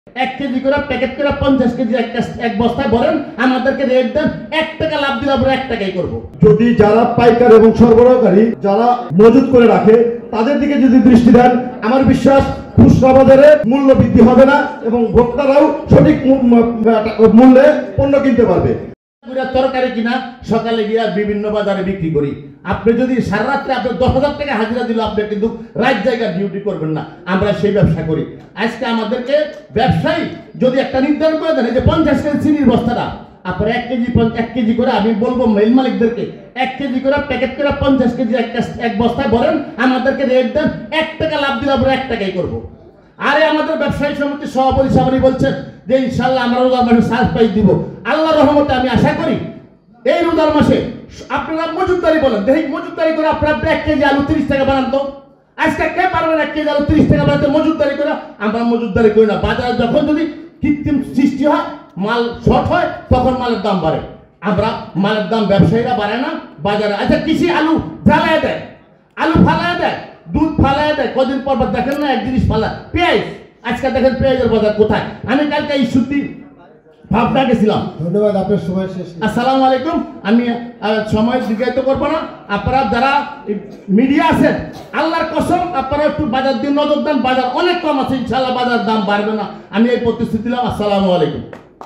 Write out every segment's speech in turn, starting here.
1 KG করে packet করে 50 KG এক বস্তায় ভরেন, আমাদেরকে রেট দেন, 1 টাকা লাভ দিলে আমরা 1 টাকাই করব। যদি যারা পাইকার এবং সরবরাহকারী যারা মজুত করে রাখে তাদের দিকে যদি দৃষ্টি দেন, আমার বিশ্বাস খুচরা বাজারে মূল্য বৃদ্ধি হবে না এবং ভোক্তারাও সঠিক মূল্যে পণ্য কিনতে পারবে। তরকারি কিনা সকালে গিয়া বিভিন্ন বাজারে বিক্রি করি, আপনি যদি সারা রাত্রে আপনার 10,000 টাকা হাজিরা দিলে আপনি কিন্তু রাত জায়গায় ডিউটি করবেন না। আমরা সেই ব্যবসা করি। আজকে আমাদেরকে ব্যবসায়ী যদি একটা নির্ধারণ করে দেন, এই যে 50 কেজি চিনির বস্তাটা আপনার 1 কেজি করে, আমি বলবো মিল মালিকদেরকে 1 কেজি করে প্যাকেট করে 50 কেজি এক বস্তায় ভরেন, আমাদেরকে রেট দেন, 1 টাকা লাভ দিলে আমরা 1 টাকাই করবো। আরে আমাদের ব্যবসায়ী সমিতির সভাপতি সাহেব বলছেন যে ইনশাল্লাহ আমরা রোজার মাসে সারপ্রাইজ দিব। আল্লাহর রহমতে আমি আশা করি এই রোজার মাসে আপনারা মজুতদারি বলেন, দেখি মজুতদারি করে আপনারা 1 কেজি আলু 30 টাকা বানান তো। আজকে কে পারবেন 1 কেজি আলু 30 টাকা বানাতে মজুতদারি করে? আমরা মজুতদারি করি না। বাজারে যখন যদি কৃত্রিম সৃষ্টি হয়, মাল শর্ট হয়, তখন মালের দাম বাড়ে। আমরা মালের দাম ব্যবসায়ীরা বাড়ায় না, বাজারে। আচ্ছা কৃষি আলু জ্বালায় দেয়, আলু ফালায় দেয়, দুধ ফালায় দেয়, কদিন পর দেখেন না এক জিনিস ফালা, পেঁয়াজ। আজকে দেখেন পেঁয়াজের বাজার কোথায়। আমি কালকে এই সত্যি ভাবনা গেছিলাম। ধন্যবাদ, আপনার সময় শেষ। আসসালামু আলাইকুম। আমি সময় দীর্ঘায়িত করবো না। আপনারা যারা মিডিয়া আছেন, আল্লাহর কসম আপনারা একটু বাজার দিন নজর দেন। বাজার অনেক কম আছে, ইনশাআল্লাহ বাজার দাম বাড়বে না, আমি এই প্রতিশ্রুতি দিলাম। আসসালামু আলাইকুম।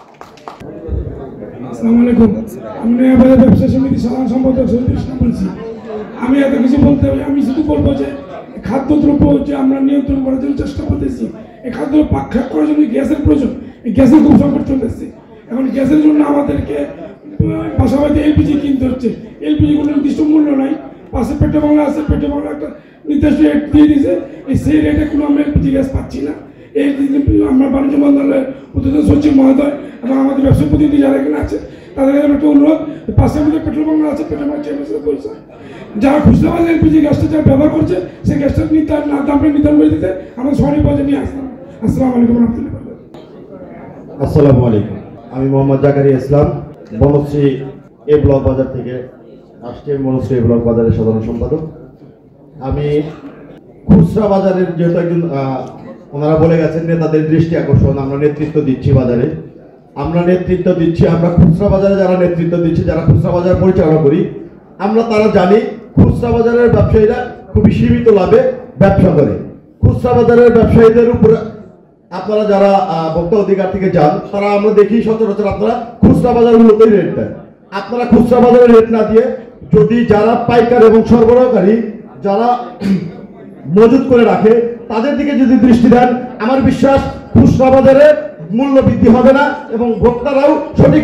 আসসালামু আলাইকুম। আমি আমাদের ব্যবসা সমিতি সাধারণ সম্পাদক সৈয়দ ইসলাম বলছি। আমি এত কিছু বলতে হবে, আমি শুধু বলবো যে খাদ্যদ্রব্য যে আমরা নিয়ন্ত্রণ করার জন্য চেষ্টা করতেছি, এই খাদ্য পাক করার জন্য গ্যাসের প্রয়োজন। এই গ্যাসের খুব সংকট চলতেছে। এখন গ্যাসের জন্য আমাদেরকে পাশাপাশি এলপিজি কিনতে হচ্ছে। এলপিজি কোনো নির্দিষ্ট মূল্য নাই। পাশে পেটে বাংলা আছে, পেটে বাংলা একটা নির্দিষ্ট রেট দিয়ে দিয়েছে, সেই রেটে কোনো আমরা এলপিজি গ্যাস পাচ্ছি না। এই আমরা বাণিজ্য মন্ত্রণালয়ের প্রতিনিধি সচিব মহোদয় এবং আমাদের ব্যবসা প্রতিনিধি যারা এখানে আছে তাদের একটা অনুরোধ, পাশের মধ্যে পেট্রোল বাংলা আছে, পেট্রোল বাংলা চেয়ে পয়সা যারা খুচরা বাজারে এলপিজি গ্যাসটা যারা ব্যবহার করছে সেই গ্যাসটা দামটা নির্ধারণ করে দিতে আমাদের শহরের বাজারে নিয়ে আসলাম। আসসালামু আলাইকুম রহমতুল্লাহ। আসসালামু আলাইকুম। আমি মোহাম্মদ জাকারিয়া ইসলাম, বনশ্রী এ ব্লক বাজার থেকে আসছি। বনশ্রী এ ব্লক বাজারের সাধারণ সম্পাদক। আমি খুচরা বাজারের যেহেতু একজন ওনারা বলে গেছেন নেতাদের দৃষ্টি আকর্ষণ, আমরা নেতৃত্ব দিচ্ছি বাজারে, আমরা নেতৃত্ব দিচ্ছি। আমরা খুচরা বাজারে যারা নেতৃত্ব দিচ্ছি, যারা খুচরা বাজার পরিচালনা করি, আমরা তারা জানি খুচরা বাজারের ব্যবসায়ীরা খুবই সীমিত লাভে ব্যবসা করে। খুচরা বাজারের ব্যবসায়ীদের উপরে আপনারা যারা ভোক্তা অধিকার থেকে যান, তারা আমরা দেখি সচরাচর আপনারা খুচরা বাজারগুলোতেই রেট দেন। আপনারা খুচরা বাজারে রেট না দিয়ে যদি যারা পাইকার এবং সরবরাহকারী যারা মজুত করে রাখে তাদের দিকে যদি দৃষ্টি দেন, আমার বিশ্বাস খুচরা বাজারে মূল্য বৃদ্ধি হবে না এবং ভোক্তারাও সঠিক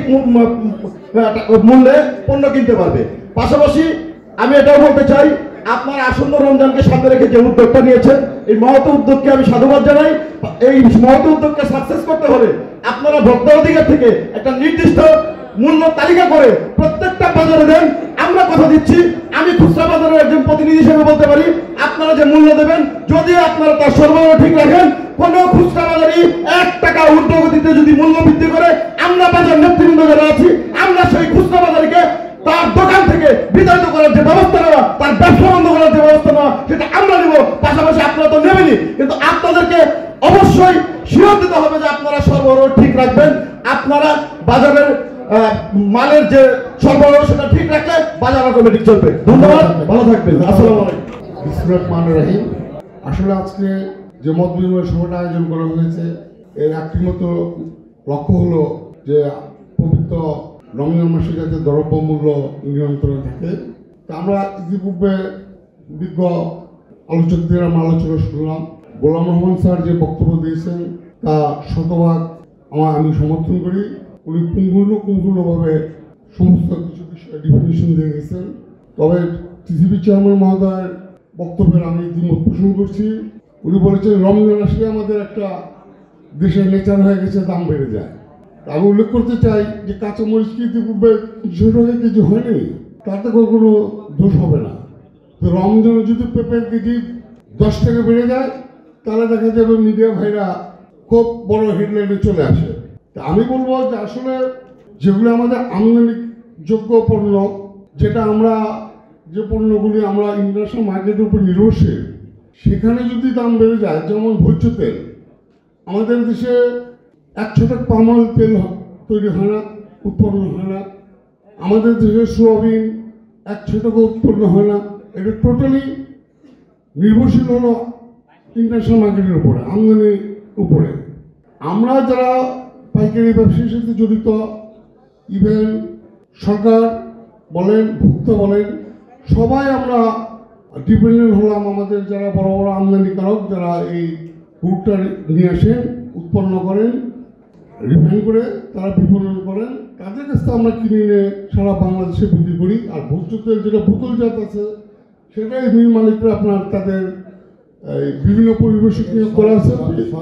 মূল্যে পণ্য কিনতে পারবে। পাশাপাশি আমি এটাও বলতে চাই, আপনার আসন্ন রমজানকে সামনে রেখে যে উদ্যোগটা নিয়েছেন, এই মহৎ উদ্যোগকে আমি সাধুবাদ জানাই। এই মহৎ উদ্যোগকে সাকসেস করতে হলে আপনারা ভোক্তা অধিকার থেকে একটা নির্দিষ্ট মূল্য তালিকা করে প্রত্যেকটা বাজারে দেন। আমরা কথা দিচ্ছি, আমি খুচরা বাজারের একজন প্রতিনিধি হিসেবে বলতে পারি, আপনারা যে মূল্য দেবেন যদি আপনারা তার সরবরাহ ঠিক রাখেন, কোন খুচরা বাজারে 1 টাকা ঊর্ধ্বগতিতে যদি মূল্য বৃদ্ধি করে, আমরা বাজার নেতৃবৃন্দ যারা আছি, আমরা সেই খুচরা বাজারকে তার দোকান থেকে বিতাড়িত করার যে ব্যবস্থা নেওয়া, তার ব্যবসা বন্ধ করার যে ব্যবস্থা নেওয়া, সেটা আমরা নেব। পাশাপাশি আপনারা তো নেবেনই, কিন্তু আপনাদেরকে অবশ্যই শিওর দিতে হবে যে আপনারা সরবরাহ ঠিক রাখবেন। আপনারা বাজারের মালের যে সরবরাহ সেটা ঠিক রাখলে বাজার অটোমেটিক চলবে। ধন্যবাদ, ভালো থাকবেন। আসসালামু আলাইকুম। বিসমিল্লাহির রহমানির রহিম। আসলে আজকে যে মত বিনিময় সভাটা আয়োজন করা হয়েছে, এর একটি মতো লক্ষ্য হলো যে পবিত্র রমজান মাসে যাতে দ্রব্যমূল্য নিয়ন্ত্রণে থাকে। তা আমরা ইতিপূর্বে বিজ্ঞ আলোচকদের আমরা আলোচনা শুনলাম। গোলাম রহমান স্যার যে বক্তব্য দিয়েছেন তা শতভাগ আমি সমর্থন করি। উনি পুঙ্খানুপুঙ্খভাবে সমস্ত কিছু বিষয়ে ডিফিনিশন দিয়ে গেছেন। তবে টিসিবি চেয়ারম্যান মহোদয়ের বক্তব্যের আমি দ্বিমত পোষণ করছি। উনি বলেছেন রমজান আসলে আমাদের একটা দেশের নেচার হয়ে গেছে, দাম বেড়ে যায়। আমি উল্লেখ করতে চাই যে কাঁচামরিচ কি ইতিপূর্বে 200 টাকা কেজি হয়নি, তাতে কোনো দোষ হবে না। তো রমজানে যদি পেঁপের কেজি 10 টাকা বেড়ে যায়, তাহলে দেখা যাবে মিডিয়া ভাইরা খুব বড় হেডলাইনে চলে আসে। তা আমি বলবো যে আসলে যেগুলো আমাদের আমদানিযোগ্য পণ্য, যেটা আমরা যে পণ্যগুলি আমরা ইন্টারন্যাশনাল মার্কেটের উপর নির্ভরশীল, সেখানে যদি দাম বেড়ে যায়, যেমন ভোজ্য তেল, আমাদের দেশে এক ছটাক পাম অয়েল তেল তৈরি হয় না, উৎপন্ন হয় না। আমাদের দেশে সোয়াবিন এক ছটাকও উৎপন্ন হয় না। এটা টোটালি নির্ভরশীল হলো ইন্টারন্যাশনাল মার্কেটের উপরে, আমদানির উপরে। আমরা যারা পাইকারি ব্যবসার সাথে জড়িত, ইভেন সরকার বলেন, ভোক্তা বলেন, সবাই আমরা ডিপেন্ডেন্ট হলাম আমাদের যারা বড় বড় আমদানিকারক, যারা এই গুড়টা নিয়ে আসেন, উৎপন্ন করেন, রিফাইন করে তারা বিপণন করেন, তাদের কাছ থেকে আমরা কিনে নিয়ে সারা বাংলাদেশে বিক্রি করি। আর ভোজ্য তেল যেটা বোতলজাত আছে, সেটাই মিল মালিকরা আপনার তাদের বিভিন্ন পরিবেশক নিয়োগ করা আছে,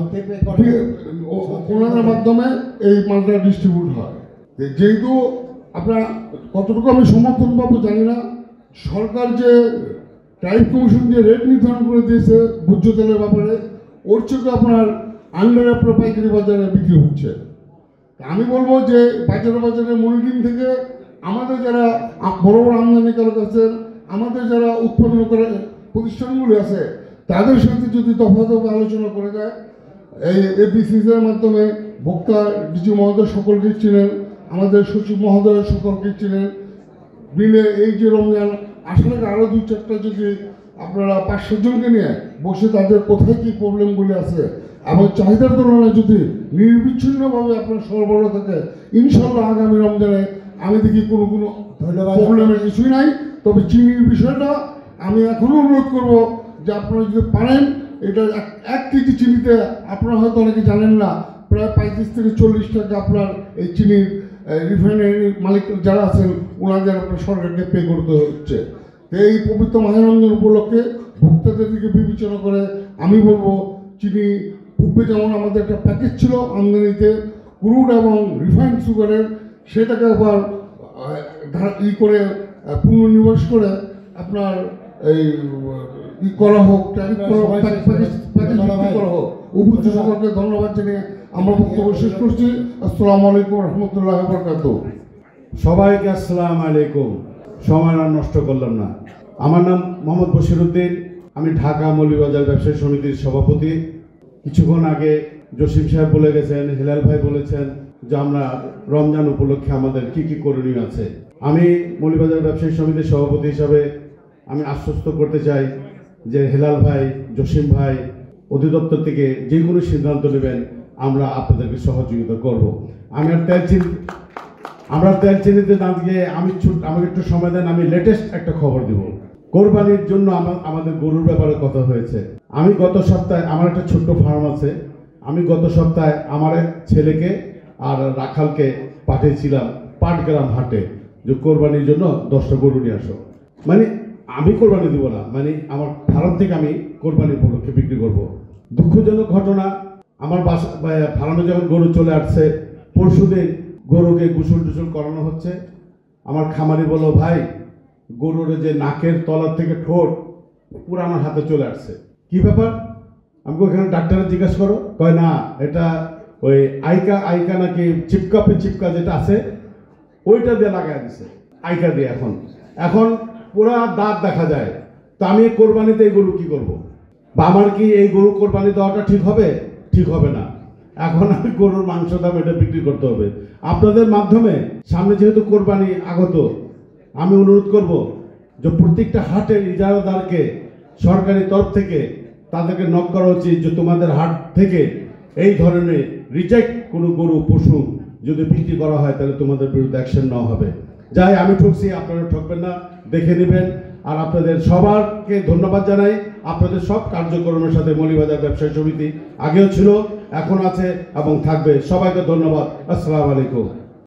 ওনাদের মাধ্যমে এই মালটা ডিস্ট্রিবিউট হয়। যেহেতু আপনার কতটুকু আমি সমর্থন পাবো জানি না, সরকার যে ট্যারিফ কমিশন যে রেট নির্ধারণ করে দিয়েছে ভোজ্য তেলের ব্যাপারে, ওর চোখে আপনার আন্ডারে আপনার পাইকারি বাজারে বিক্রি হচ্ছে। আমি বলবো যে বাজারে মনিটরিং থেকে আমাদের যারা বড় বড় আমদানিকারক আছেন, আমাদের যারা উৎপন্ন করে প্রতিষ্ঠানগুলো আছে, তাদের সাথে যদি দফা আলোচনা করে যায়, এই এবিসিসির মাধ্যমে ভোক্তা ডিজি মহোদয় সকলকে চিনেন, আমাদের সচিব মহোদয় সকলকে চিনেন, মিলে এই যে রমজান আসলে আরও 2-4টা যদি আপনারা 500 জনকে নিয়ে বসে তাদের কোথায় কী প্রবলেমগুলি আছে এবং চাহিদার তুলনায় যদি নির্বিচ্ছিন্নভাবে আপনার সরবরাহ থাকে, ইনশাল্লাহ আগামী রমজানে আমি দেখি কোনো প্রবলেমের কিছুই নাই। তবে চিনির বিষয়টা আমি এখনও অনুরোধ করব যে আপনারা যদি পারেন, এটা 1 কেজি চিনিতে আপনারা হয়তো অনেকে জানেন না, প্রায় 35 থেকে 40 টাকা আপনার এই চিনির রিফাইনারি মালিক যারা আছেন ওনাদের আপনার সরকারকে পে করতে হচ্ছে। এই পবিত্র মাহে রমজান উপলক্ষে ভোক্তাদের দিকে বিবেচনা করে আমি বলবো, চিনি পূর্বে যেমন আমাদের একটা প্যাকেজ ছিল আমদানিতে ক্রুড এবং রিফাইন্ড সুগারের, সেটাকে আবার করে পুনর্নিবেশ করে আপনার এই করা হোক, ট্যারিফ করা হোক, প্যাকেজ করা হোক। উপস্থিত সকলকে ধন্যবাদ জানিয়ে আমরা বক্তব্য শেষ করছি। আসসালামু আলাইকুম রহমতুল্লাহ বরকাতুহ। সবাইকে আসসালামু আলাইকুম। সময় আর নষ্ট করলাম না। আমার নাম মোহাম্মদ বশিরউদ্দিন, আমি ঢাকা মৌলভীবাজার ব্যবসায়ী সমিতির সভাপতি। কিছুক্ষণ আগে জসিম সাহেব বলে গেছেন, হেলাল ভাই বলেছেন যে আমরা রমজান উপলক্ষে আমাদের কি কি করণীয় আছে। আমি মৌলভীবাজার ব্যবসায়ী সমিতির সভাপতি হিসাবে আমি আশ্বস্ত করতে চাই যে হেলাল ভাই, জসিম ভাই অধিদপ্তর থেকে যে কোনো সিদ্ধান্ত নেবেন, আমরা আপনাদেরকে সহযোগিতা করব। আমরা তেল চিনিতে না দিয়ে আমাকে একটু সময় দেন, আমি লেটেস্ট একটা খবর দেব। কোরবানির জন্য আমাদের গরুর ব্যাপারে কথা হয়েছে। আমি গত সপ্তাহে, আমার একটা ছোট্ট ফার্ম আছে, আমি গত সপ্তাহে আমার ছেলেকে আর রাখালকে পাঠিয়েছিলাম পাটগ্রাম হাটে যে কোরবানির জন্য 10টা গরু নিয়ে আসো। মানে আমি কোরবানি দিব না, মানে আমার ফার্ম থেকে আমি কোরবানি উপলক্ষে বিক্রি করব। দুঃখজনক ঘটনা, আমার ফার্মে যখন গরু চলে আসছে, পরশুদিন গরুকে গোসল টুসল করানো হচ্ছে। আমার খামারি বলল, ভাই গরুর যে নাকের তলার থেকে ঠোঁট পুরো আমার হাতে চলে আসছে, কি ব্যাপার? আমাকে ওখানে ডাক্তারে জিজ্ঞাসা করো, কয় না এটা ওই আইকা নাকি চিপকা যেটা আছে ওইটা দিয়ে লাগাই দিছে, আইকা দিয়ে। এখন পুরা দাঁত দেখা যায়। তো আমি কোরবানিতে এই গরু কি করব? বা আমার কি এই গরু কোরবানি দেওয়াটা ঠিক হবে? ঠিক হবে না। এখন আমি গরুর মাংস দাম এটা বিক্রি করতে হবে। আপনাদের মাধ্যমে সামনে যেহেতু কোরবানি আগত, আমি অনুরোধ করব যে প্রত্যেকটা হাটের ইজারাদারকে সরকারি তরফ থেকে তাদেরকে নক করা উচিত যে তোমাদের হাট থেকে এই ধরনের রিজেক্ট কোনো গরু পশু যদি বিক্রি করা হয় তাহলে তোমাদের বিরুদ্ধে অ্যাকশন নেওয়া হবে। যাই, আমি ঠকছি, আপনারা ঠকবেন না, দেখে নেবেন। আর আপনাদের সবারকে ধন্যবাদ জানাই। আপনাদের সব কার্যক্রমের সাথে মৌলভীবাজার ব্যবসায়ী সমিতি আগেও ছিল, এখন আছে এবং থাকবে। সবাইকে ধন্যবাদ। আসসালামু আলাইকুম।